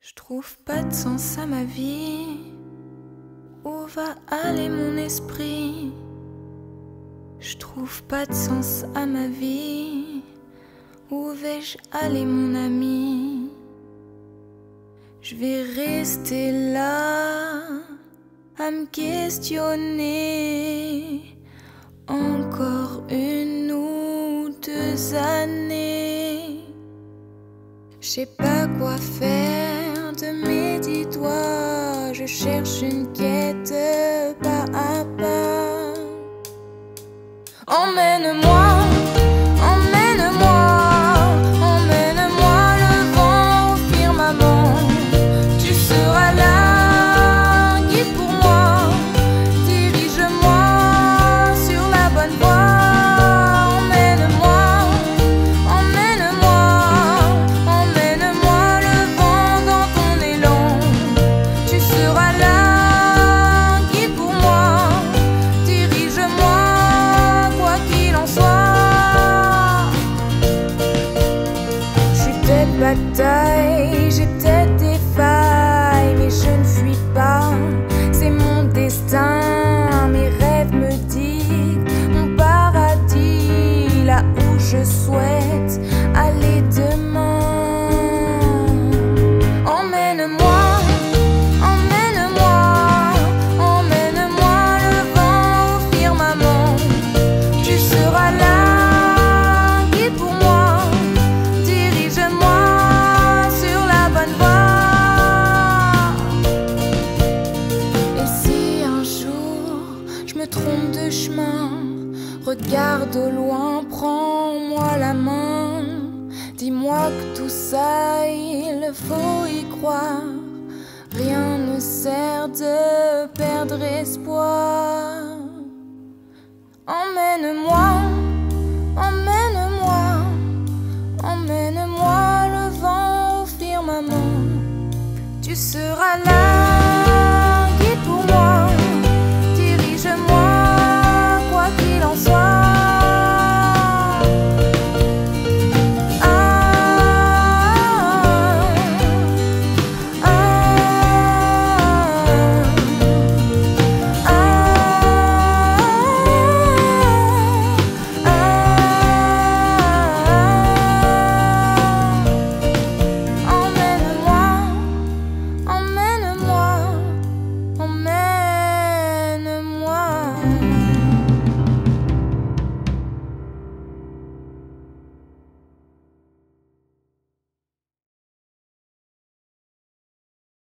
Je trouve pas de sens à ma vie. Où va aller mon esprit? Je trouve pas de sens à ma vie. Où vais-je aller mon ami? Je vais rester là à me questionner encore une ou deux années. Je sais pas quoi faire de mes 10 doigts. Je cherche une quête pas à pas. Emmène-moi, emmène-moi, emmène-moi le vent au firmament. Tu seras là, guide pour moi. Dirige-moi sur la bonne voie. Emmène-moi, emmène-moi, emmène-moi le vent dans ton élan. Tu seras là, guide pour moi. Dirige-moi, quoi qu'il en soit. Je suis peut-être bataille, j'ai peut-être des failles, mais je ne fuis pas, c'est mon destin. Mes rêves me dictent mon paradis, là où je souhaite aller demain. Emmène-moi, emmène-moi, emmène-moi le vent au firmament. Tu seras là, guide pour moi. Dirige-moi sur la bonne voie. Et si un jour je me trompe de chemin, regarde au loin, prends-moi la main. Dis-moi que tout ça, il faut y croire. Rien ne sert de perdre espoir. Emmène-moi, emmène-moi, emmène-moi le vent au firmament. Tu seras là.